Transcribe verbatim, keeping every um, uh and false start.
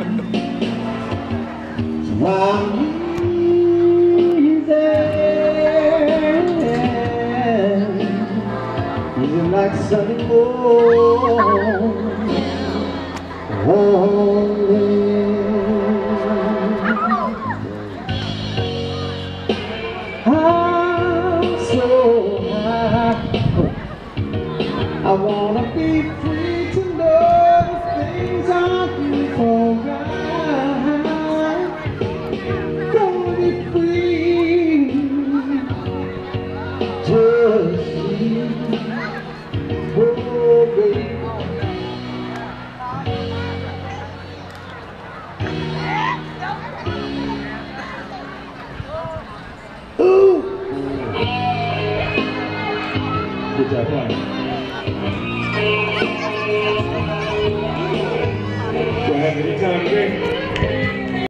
While he's there, feeling like Sunday morning. I'm so high, I wanna be free to know the things I do for right. Gonna be free, just free, oh baby. Ooh! Good job, Brian. Go ahead, anytime, okay?